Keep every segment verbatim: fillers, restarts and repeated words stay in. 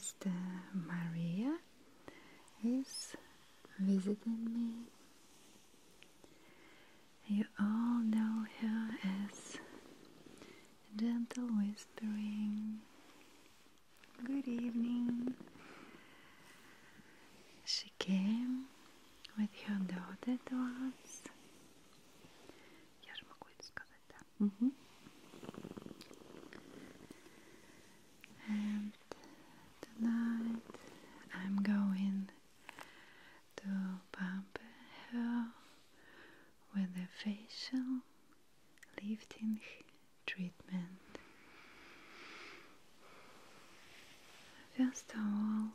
Sister Maria is visiting me. You all know her as Gentle Whispering. Good evening. She came with her daughter to us. Я же могу это сказать, да? Mm-hmm. And tonight I'm going to pamper her with a facial lifting treatment. First of all,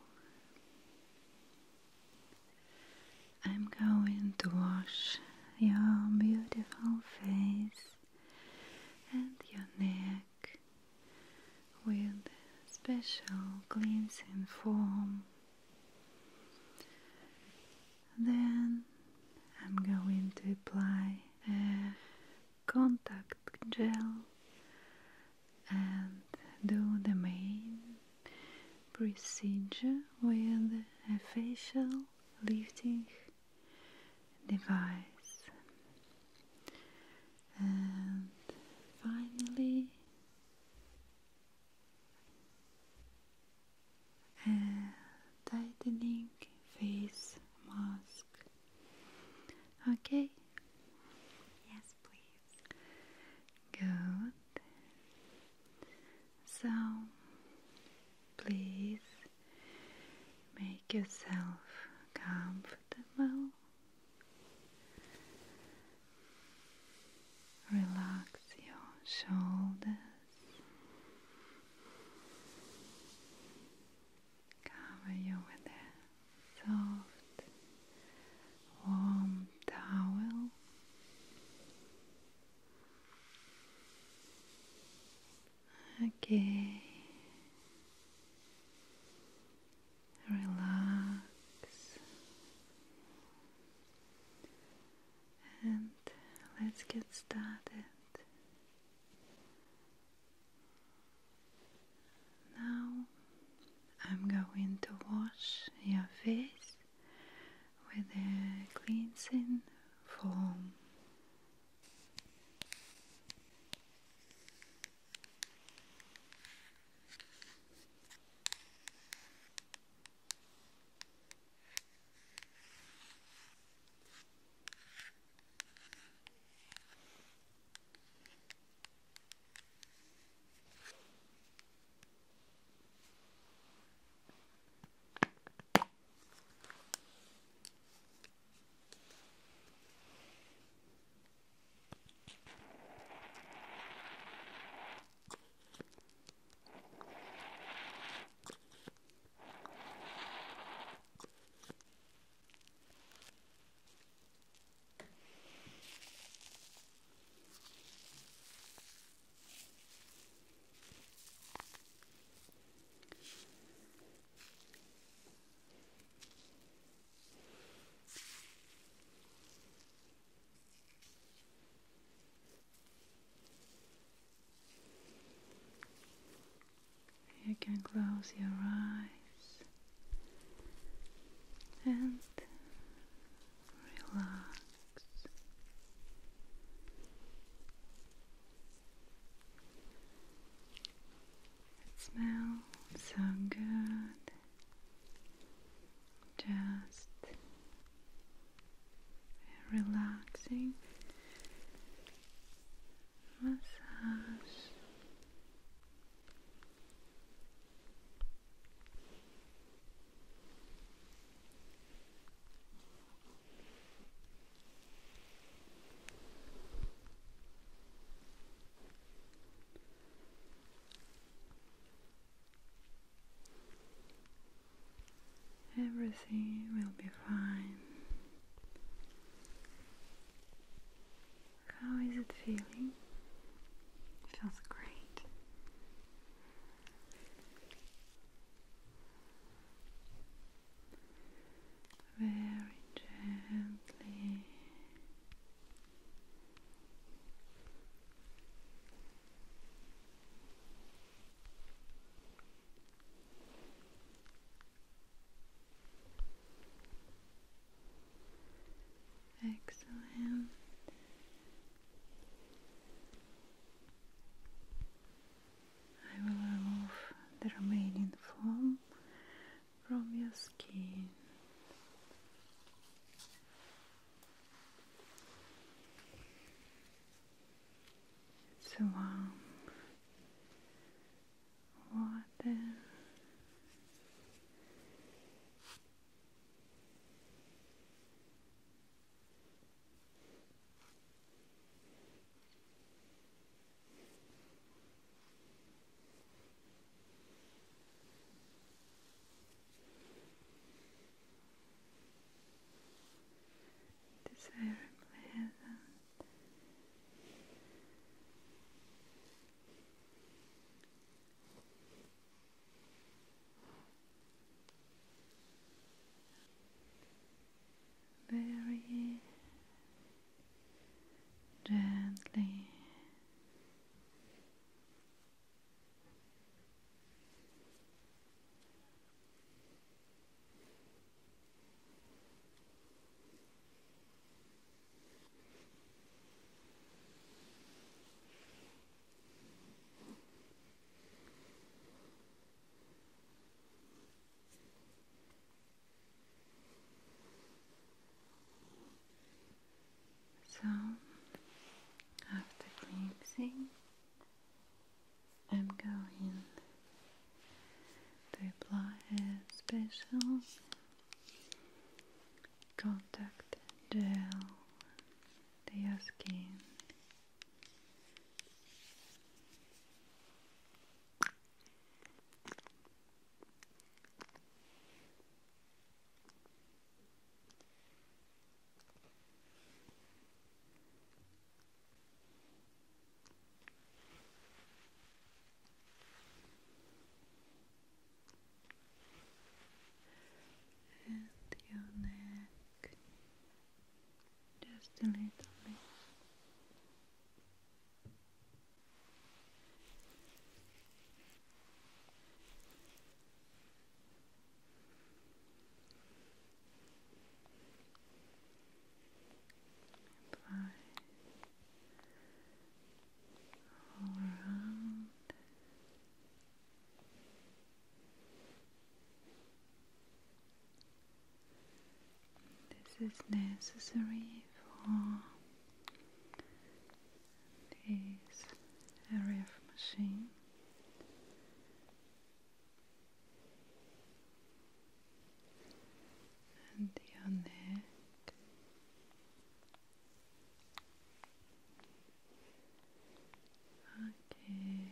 I'm going to wash your beautiful face and your neck with special cleansing foam. Then I'm going to apply a contact gel and do the main procedure with a facial lifting device. And finally, a tightening face mask. Okay? Yes, please. Good. So, please make yourself comfortable. Relax your shoulders. Cover you with a soft, warm towel. Okay. Relax. And let's get started. Now I'm going to wash your face with a cleansing foam. You can close your eyes and relax. It smells so good. Just a relaxing massage. Everything will be fine. How is it feeling? It feels great. Very gently. warm water. It is very pleasant. Very gently. So, after cleansing, I'm going to apply a special contact gel to your skin. And your neck, just a little bit. Apply all around. This is necessary for this R F machine. And your neck. Okay.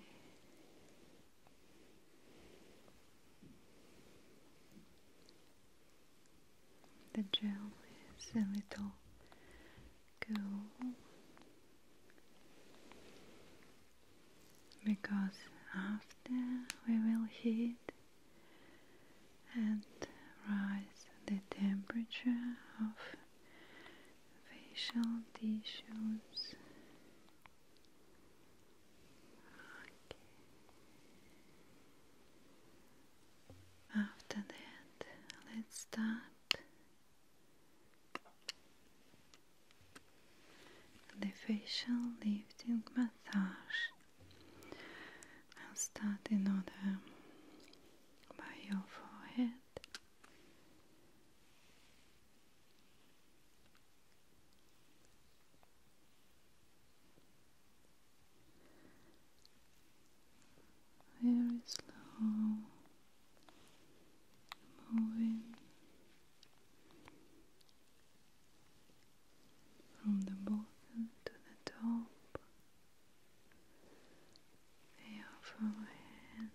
The gel is a little cool because after we will heat and rise the temperature of facial tissues. Okay. After that, let's start the facial lifting massage. I'll start in order by your forehead. Very slow, moving from the bottom to the top of your forehead.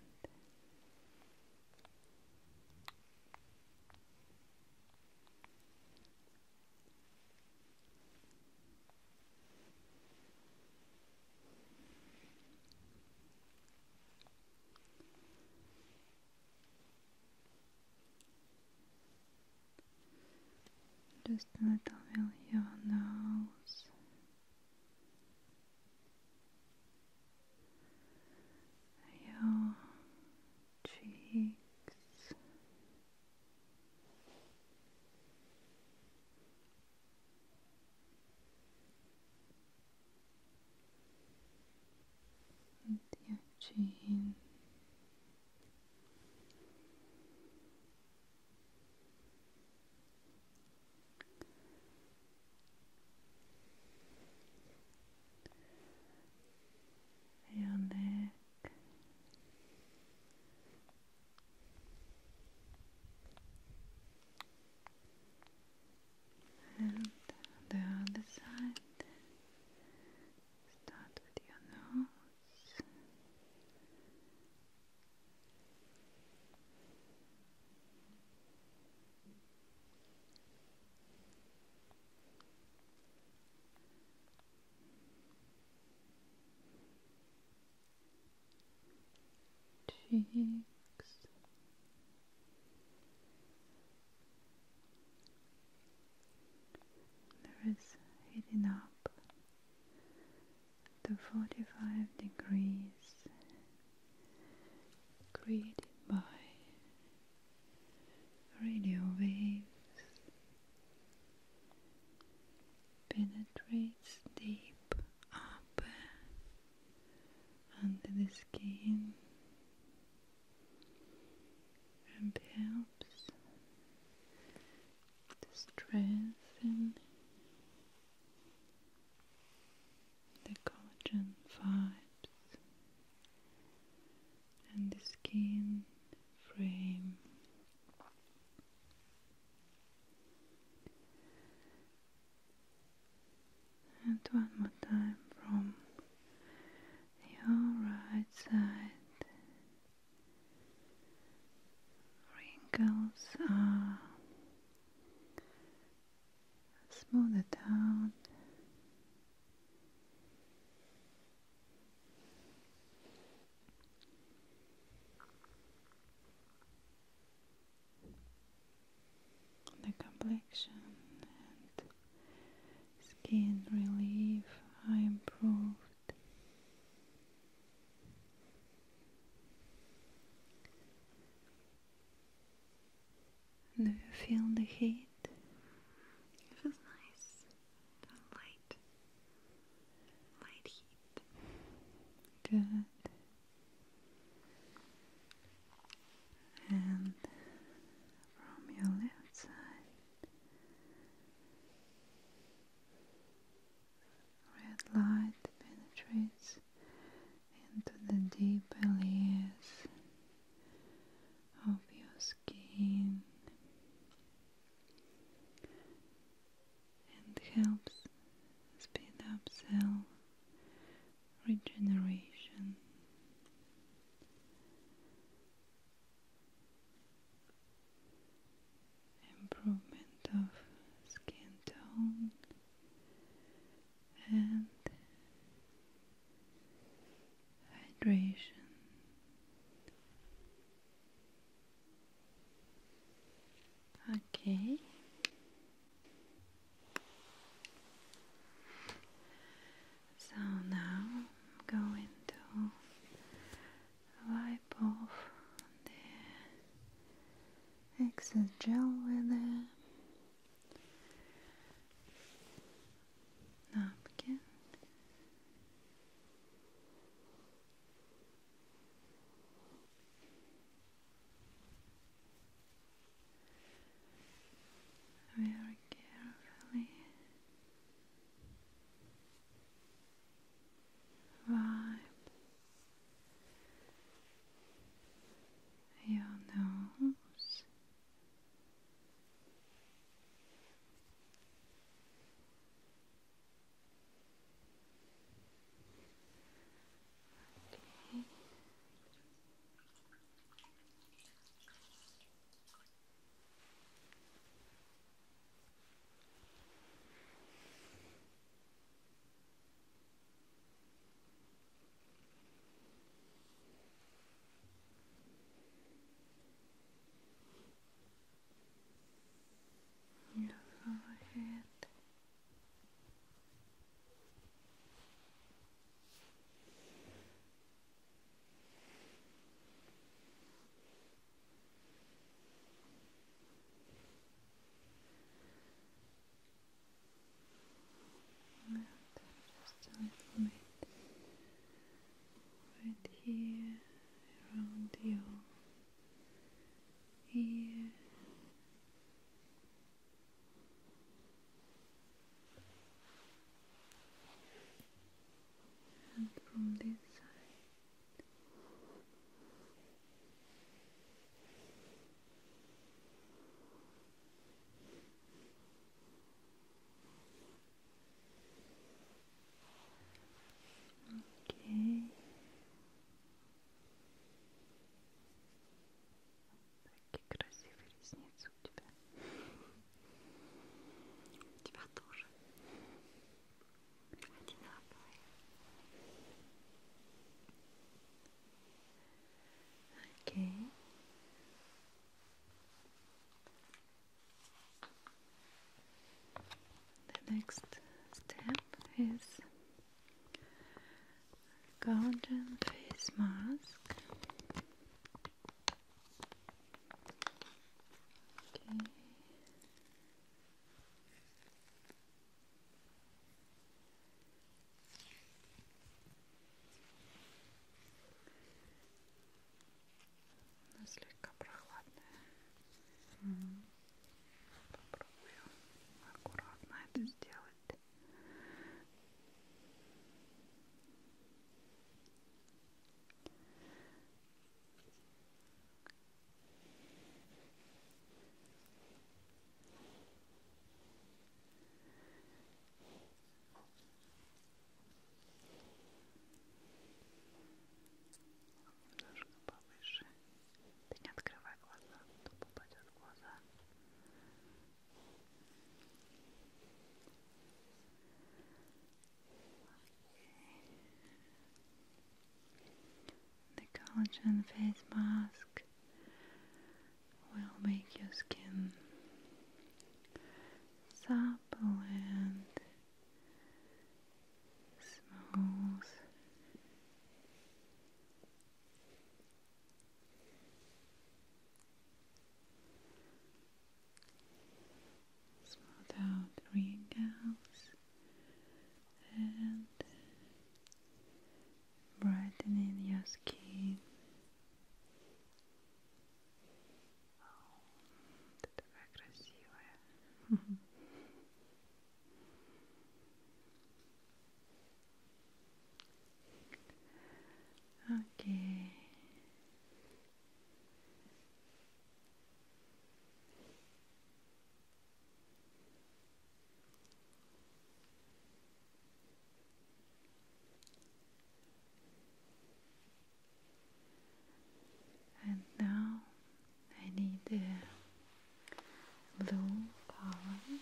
Just a little will your nose, your cheeks, and your chin. cheeks. There is heating up to forty-five degrees, created by radio waves, penetrates deep up under the skin and helps to strengthen the collagen fibers and the skin frame. And one more time from your right side. Wrinkles are smoothed out. The complexion and skin relief are improved. Do you feel the heat? It feels nice. The light, light heat. Good. And from your left side, red light penetrates into the deeper layers of your skin and helps speed up cell regeneration. Improvement of skin tone and hydration. Okay. So now I'm going to wipe off the excess gel with a napkin. Very carefully wipe your nose next step is collagen face mask. Okay. Она слегка прохладная. Mm-hmm. Попробую аккуратно это сделать. Немножко повыше. Ты не открывай глаза, а то попадет в глаза. The collagen face mask will make your skin supple and smooth. Smooth out wrinkles and brightening your skin. Oh, ты такая красивая. Okay. And now I need a blue color.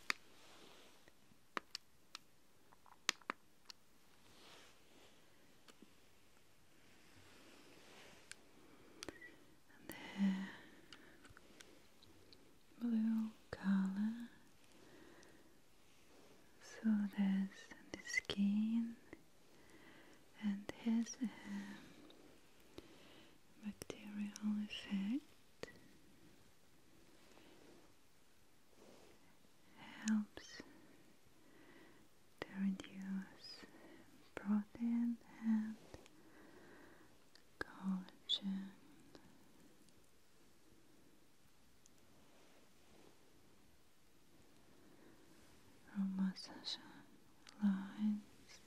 The blue color so that's the skin and has a bacterial effect, helps to reduce protein and collagen. From massage lines.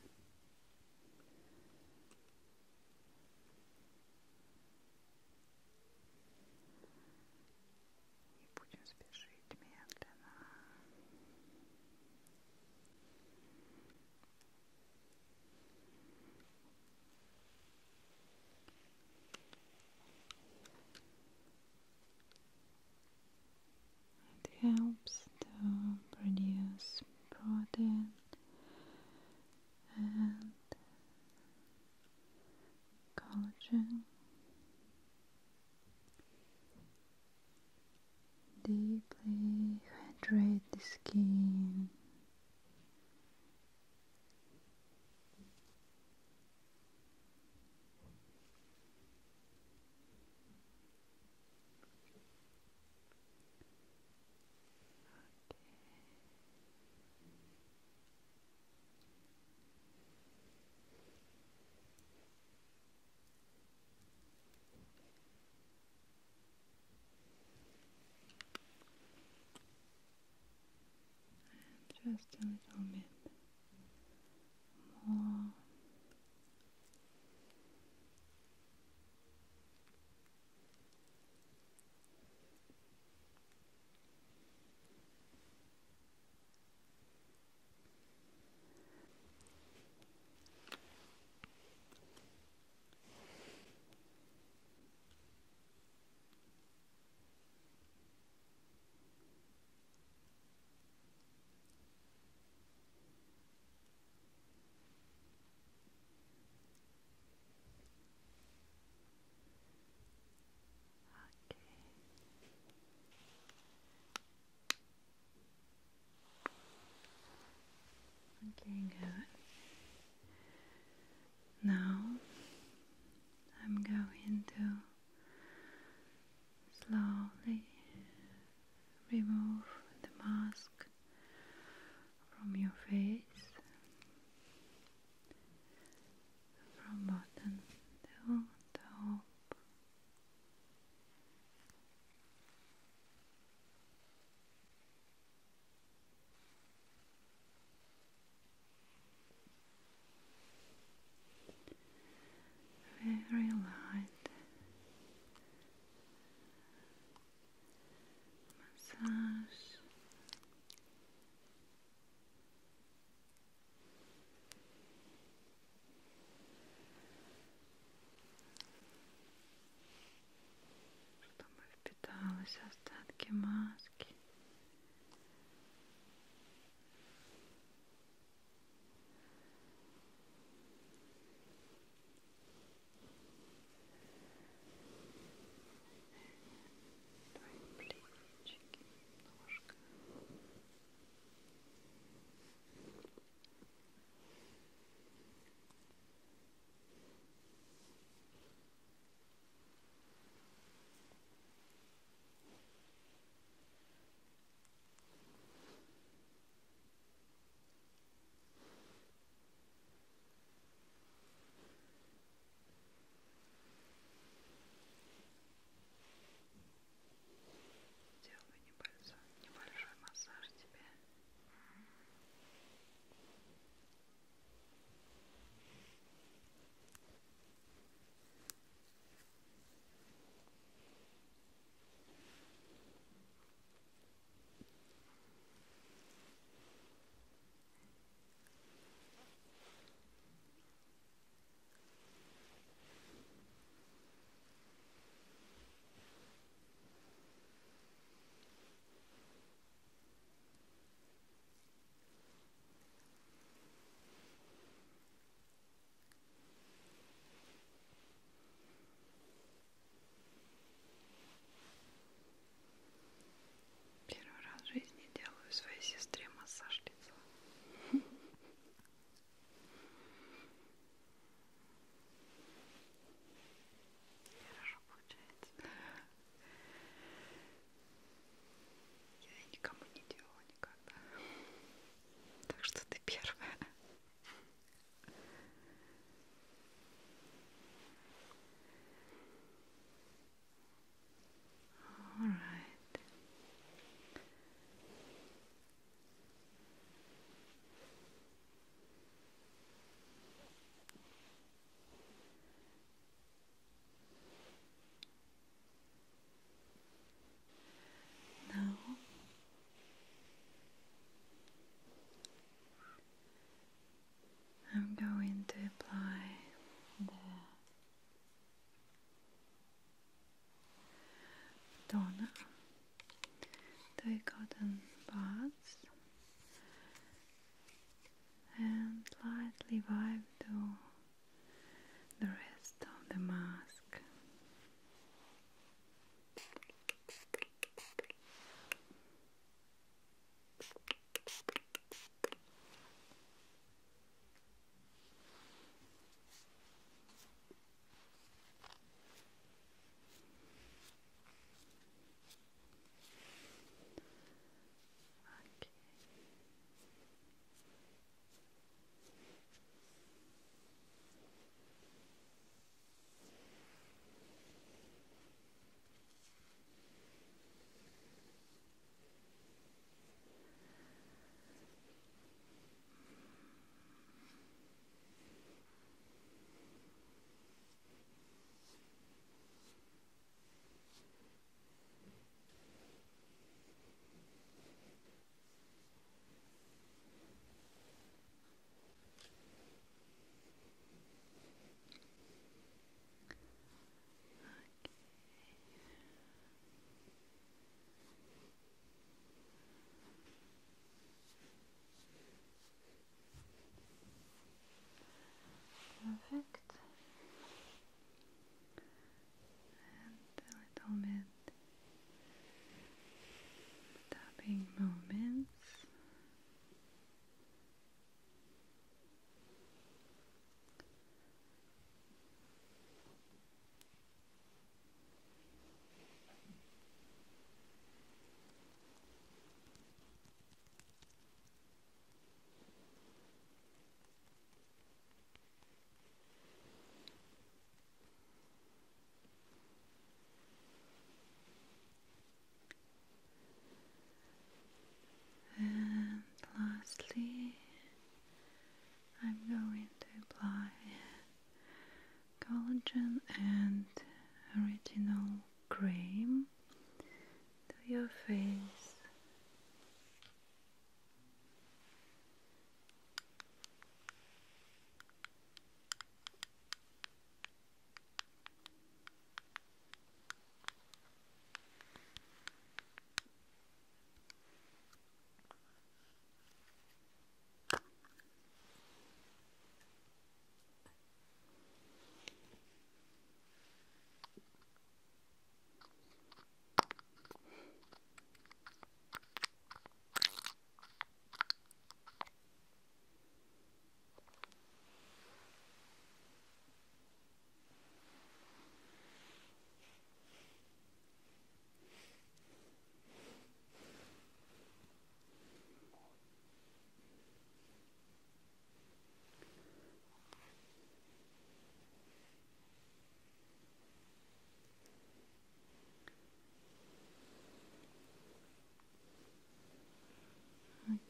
Не будем спешить медленно. It helps to produce protein and collagen. Deeply hydrate the skin. Just a little bit more. Okay, good. Now I'm going to slowly remove the mask from your face, from bottom to top. Very light massage. Чтобы впиталось остатки маски. Твои плечики немножко. Делаю небольшой, небольшой массаж тебе. Первый раз в жизни делаю своей сестре массаж лица. Хорошо получается. Я никому не делала никогда. Так что ты первая. All right. Now I'm going to apply the toner to your cotton buds and lightly wipe to the rest of the mask. Okay. Perfect. And a little bit tapping movements.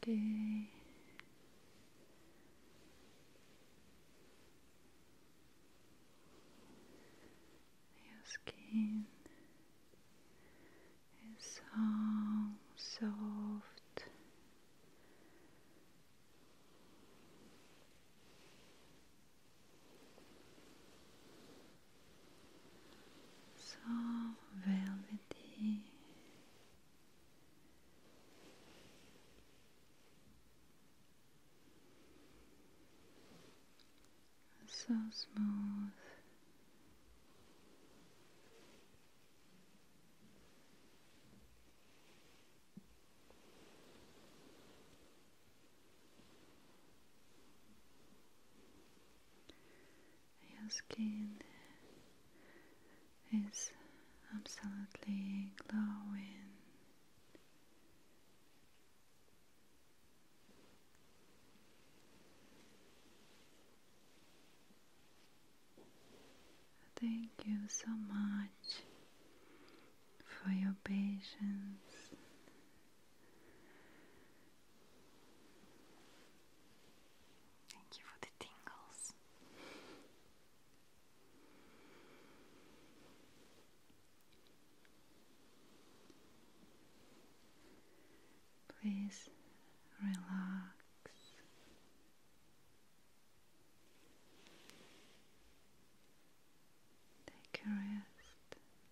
Okay. Your skin is so soft. So velvety. So smooth. Your skin is absolutely glowing. Thank you so much for your patience. Thank you for the tingles. Please relax. Take a rest.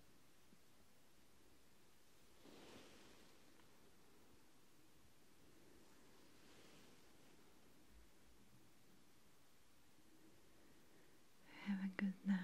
Have a good night.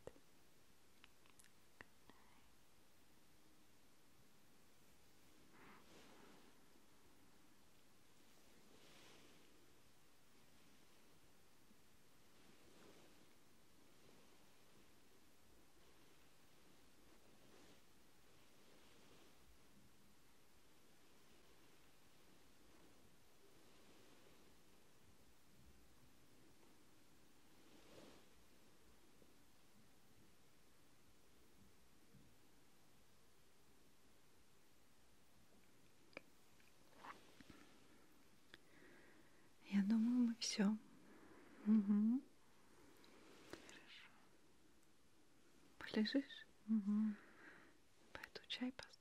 Я думаю, мы все. Угу. Полежишь? Угу. Пойду чай поставлю.